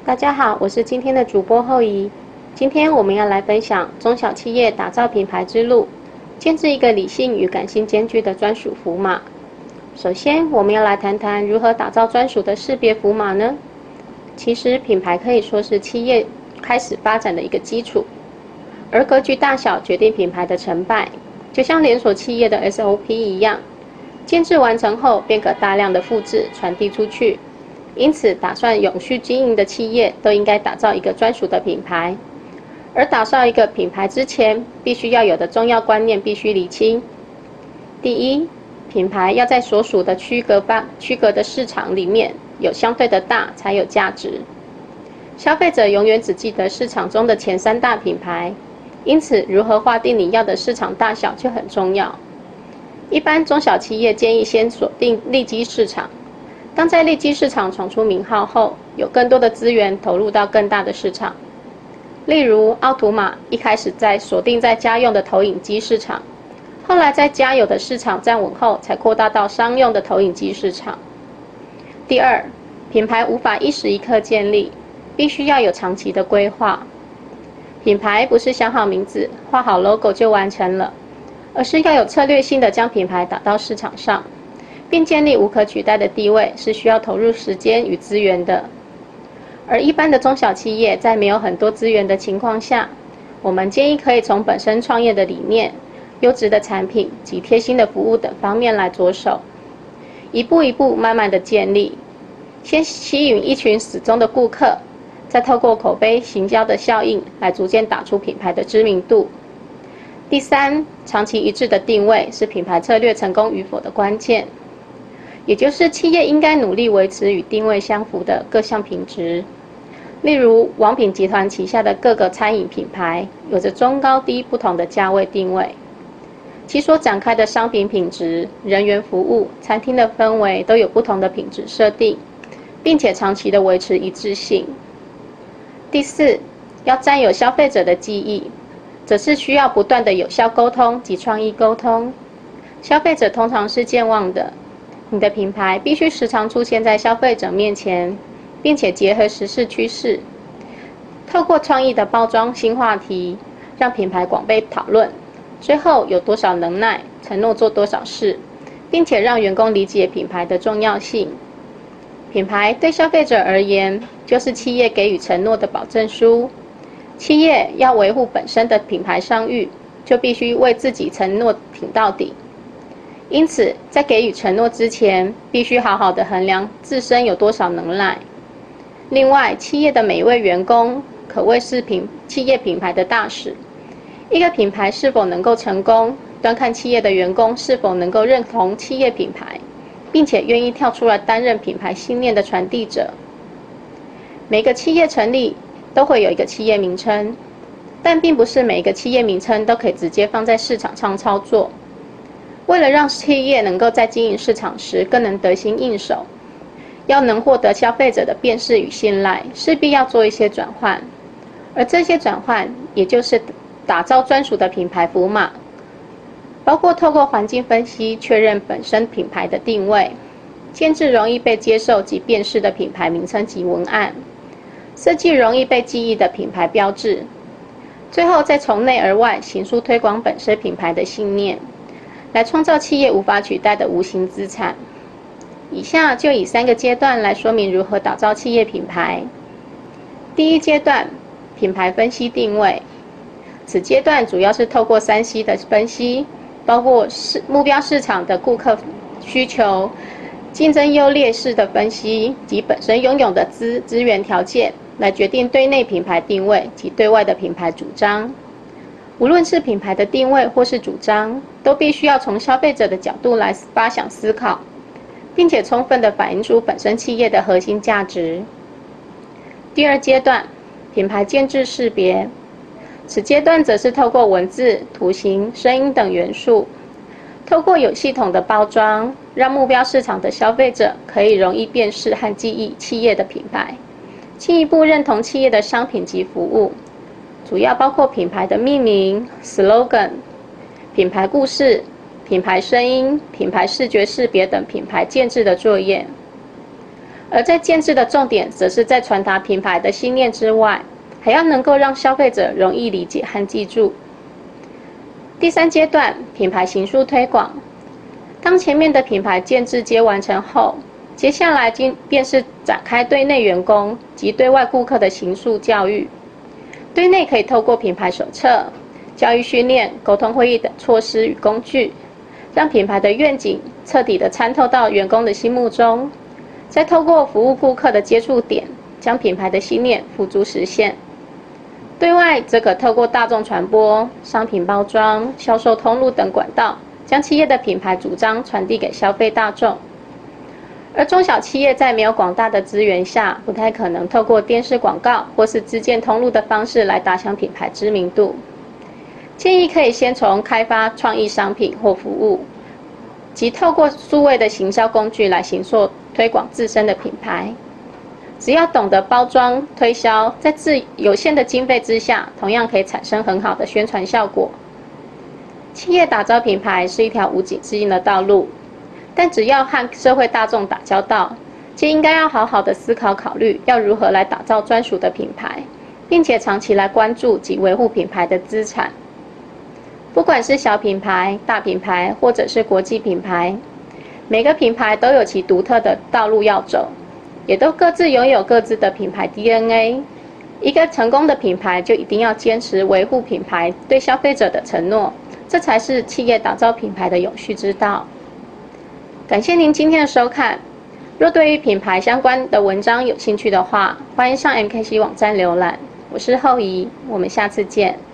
大家好，我是今天的主播后怡。今天我们要来分享中小企业打造品牌之路，建制一个理性与感性兼具的专属符码。首先，我们要来谈谈如何打造专属的识别符码呢？其实，品牌可以说是企业开始发展的一个基础，而格局大小决定品牌的成败，就像连锁企业的 SOP 一样，建制完成后便可大量的复制传递出去。因此，打算永续经营的企业都应该打造一个专属的品牌。而打造一个品牌之前，必须要有的重要观念必须厘清。第一，品牌要在所属的区隔的市场里面有相对的大，才有价值。消费者永远只记得市场中的前3大品牌，因此如何划定你要的市场大小就很重要。一般中小企业建议先锁定利基市场。当在利基市场闯出名号后，有更多的资源投入到更大的市场。例如，奥图玛一开始锁定在家用的投影机市场，后来在家有的市场站稳后，才扩大到商用的投影机市场。第二，品牌无法一时一刻建立，必须要有长期的规划。品牌不是想好名字、画好 logo 就完成了，而是要有策略性的将品牌打到市场上，并建立无可取代的地位，是需要投入时间与资源的。而一般的中小企业在没有很多资源的情况下，我们建议可以从本身创业的理念、优质的产品及贴心的服务等方面来着手，一步一步慢慢的建立，先吸引一群死忠的顾客，再透过口碑行销的效应来逐渐打出品牌的知名度。第三，长期一致的定位是品牌策略成功与否的关键。也就是企业应该努力维持与定位相符的各项品质。例如，王品集团旗下的各个餐饮品牌有着中高低不同的价位定位，其所展开的商品品质、人员服务、餐厅的氛围都有不同的品质设定，并且长期的维持一致性。第四，要占有消费者的记忆，则是需要不断的有效沟通及创意沟通。消费者通常是健忘的，你的品牌必须时常出现在消费者面前，并且结合时事趋势，透过创意的包装新话题，让品牌广被讨论。最后有多少能耐，承诺做多少事，并且让员工理解品牌的重要性。品牌对消费者而言，就是企业给予承诺的保证书。企业要维护本身的品牌商誉，就必须为自己承诺挺到底。因此，在给予承诺之前，必须好好的衡量自身有多少能耐。另外，企业的每一位员工可谓是企业品牌的大使。一个品牌是否能够成功，端看企业的员工是否能够认同企业品牌，并且愿意跳出来担任品牌信念的传递者。每个企业成立都会有一个企业名称，但并不是每一个企业名称都可以直接放在市场上操作。为了让企业能够在经营市场时更能得心应手，要能获得消费者的辨识与信赖，势必要做一些转换。而这些转换，也就是打造专属的品牌符码，包括透过环境分析确认本身品牌的定位，建制容易被接受及辨识的品牌名称及文案，设计容易被记忆的品牌标志，最后再从内而外形塑推广本身品牌的信念，来创造企业无法取代的无形资产。以下就以3个阶段来说明如何打造企业品牌。第一阶段，品牌分析定位。此阶段主要是透过3C 的分析，包括目标市场的顾客需求、竞争优劣势的分析及本身拥有的资源条件，来决定对内品牌定位及对外的品牌主张。无论是品牌的定位或是主张，都必须要从消费者的角度来发想思考，并且充分地反映出本身企业的核心价值。第二阶段，品牌建制识别。此阶段则是透过文字、图形、声音等元素，透过有系统的包装，让目标市场的消费者可以容易辨识和记忆企业的品牌，进一步认同企业的商品及服务。主要包括品牌的命名、slogan、品牌故事、品牌声音、品牌视觉识别等品牌建制的作业。 而在建制的重点，则是在传达品牌的信念之外，还要能够让消费者容易理解和记住。第3阶段，品牌形塑推广。当前面的品牌建制皆完成后，接下来便是展开对内员工及对外顾客的形塑教育。对内可以透过品牌手册、教育训练、沟通会议等措施与工具，让品牌的愿景彻底地参透到员工的心目中，再透过服务顾客的接触点，将品牌的信念付诸实现。对外则可透过大众传播、商品包装、销售通路等管道，将企业的品牌主张传递给消费大众。而中小企业在没有广大的资源下，不太可能透过电视广告或是自建通路的方式来打响品牌知名度。建议可以先从开发创意商品或服务，及透过数位的行销工具来形塑推广自身的品牌。只要懂得包装推销，在有限的经费之下，同样可以产生很好的宣传效果。企业打造品牌是一条无止境的道路，但只要和社会大众打交道，就应该要好好的思考考虑要如何来打造专属的品牌，并且长期来关注及维护品牌的资产。不管是小品牌、大品牌，或者是国际品牌，每个品牌都有其独特的道路要走，也都各自拥有各自的品牌 DNA。一个成功的品牌就一定要坚持维护品牌对消费者的承诺，这才是企业打造品牌的永续之道。感谢您今天的收看。若对于品牌相关的文章有兴趣的话，欢迎上 MKC 网站浏览。我是后怡，我们下次见。